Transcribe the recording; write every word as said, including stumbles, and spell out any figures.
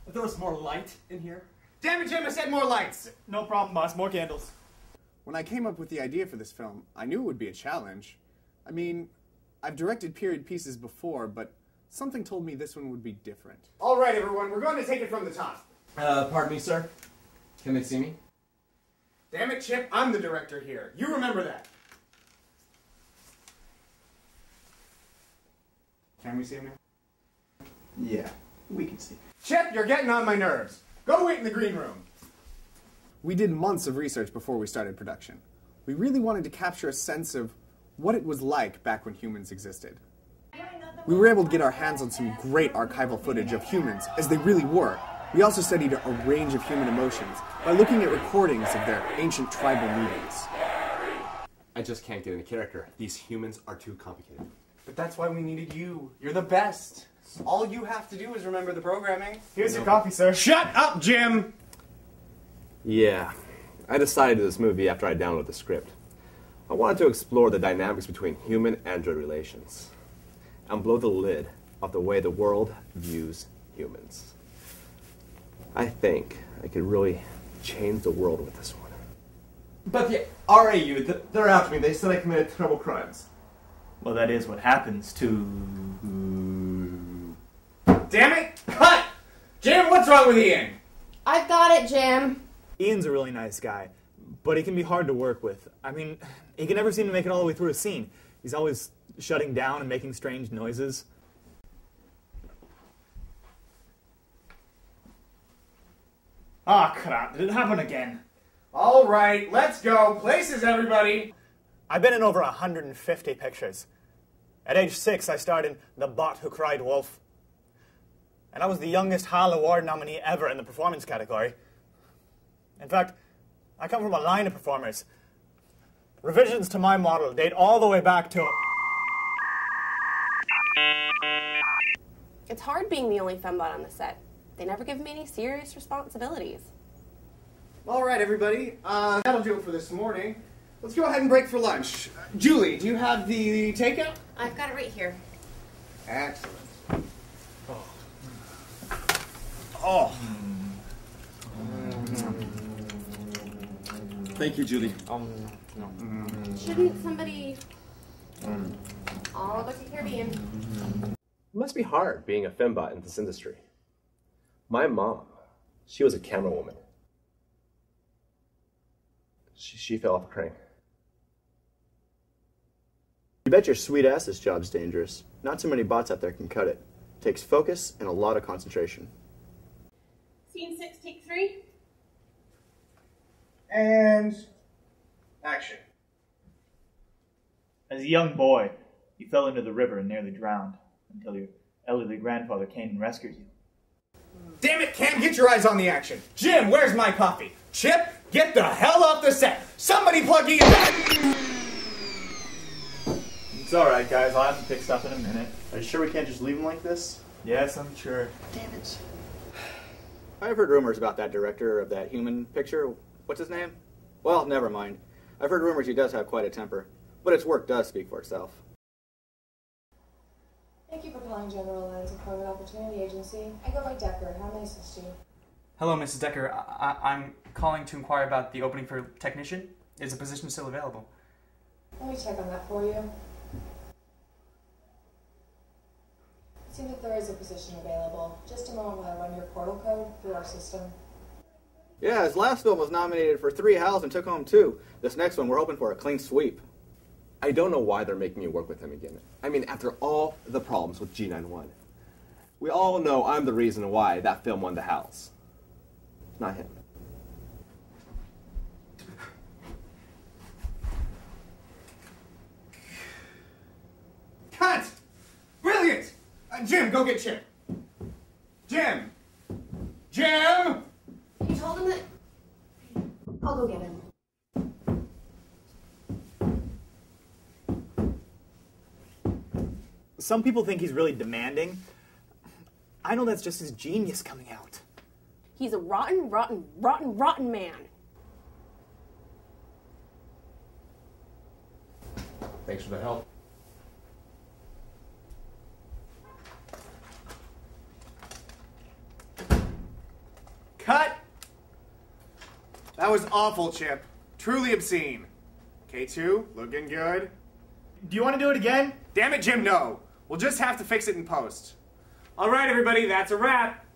If there was more light in here. Damn it, Jim, I said more lights! No problem, boss. More candles. When I came up with the idea for this film, I knew it would be a challenge. I mean, I've directed period pieces before, but something told me this one would be different. All right, everyone, we're going to take it from the top. Uh, pardon me, sir. Can they see me? Damn it, Chip, I'm the director here. You remember that. Can we see him now? Yeah, we can see. Chip, you're getting on my nerves. Go wait in the green room. We did months of research before we started production. We really wanted to capture a sense of what it was like back when humans existed. We were able to get our hands on some great archival footage of humans as they really were. We also studied a range of human emotions by looking at recordings of their ancient tribal meetings. I just can't get into character. These humans are too complicated. But that's why we needed you. You're the best. All you have to do is remember the programming. Here's your coffee, sir. Shut up, Jim! Yeah, I decided to do this movie after I downloaded the script. I wanted to explore the dynamics between human-android relations and blow the lid off the way the world views humans. I think I could really change the world with this one. But the R A U, they're after me. They said I committed terrible crimes. Well, that is what happens to... Damn it! Cut! Jim, what's wrong with Ian? I've got it, Jim. Ian's a really nice guy, but he can be hard to work with. I mean, he can never seem to make it all the way through a scene. He's always shutting down and making strange noises. Ah, oh, crap. Did it happen again? All right, let's go. Places, everybody. I've been in over one hundred fifty pictures. At age six, I starred in The Bot Who Cried Wolf. And I was the youngest Hal Award nominee ever in the performance category. In fact, I come from a line of performers. Revisions to my model date all the way back to... It's hard being the only fembot on the set. They never give me any serious responsibilities. All right, everybody. Uh, that'll do it for this morning. Let's go ahead and break for lunch. Uh, Julie, do you have the takeout? I've got it right here. Excellent. Oh. Oh. Thank you, Julie. Um, no. Shouldn't somebody... I'll go take care of Ian. It must be hard being a fembot in this industry. My mom, she was a camera woman. She, she fell off a crane. You bet your sweet ass this job's dangerous. Not too many bots out there can cut it. Takes focus and a lot of concentration. Scene six, take three. And... action. As a young boy, you fell into the river and nearly drowned until your elderly grandfather came and rescued you. Damn it, Cam, get your eyes on the action. Jim, where's my coffee? Chip, get the hell off the set. Somebody plug Ian back. It's alright, guys. I'll have to fix stuff in a minute. Are you sure we can't just leave him like this? Yes, I'm sure. Damn it. I've heard rumors about that director of that human picture. What's his name? Well, never mind. I've heard rumors he does have quite a temper. But his work does speak for itself. Thank you for calling General Lens Employment Opportunity Agency. I go by Decker. How may I assist you? Hello, Missus Decker. I I'm calling to inquire about the opening for technician. Is the position still available? Let me check on that for you. It seems that there is a position available. Just a moment while I run your portal code through our system. Yeah, his last film was nominated for three Hals and took home two. This next one, we're hoping for a clean sweep. I don't know why they're making me work with him again. I mean, after all the problems with G ninety-one. We all know I'm the reason why that film won the Hals. Not him. Cut! Brilliant! Uh, Jim, go get Chip. Jim! Jim! You told him that... I'll go get him. Some people think he's really demanding. I know that's just his genius coming out. He's a rotten, rotten, rotten, rotten man. Thanks for the help. That was awful, Chip. Truly obscene. K two, looking good. Do you want to do it again? Damn it, Jim, no. We'll just have to fix it in post. All right, everybody, that's a wrap.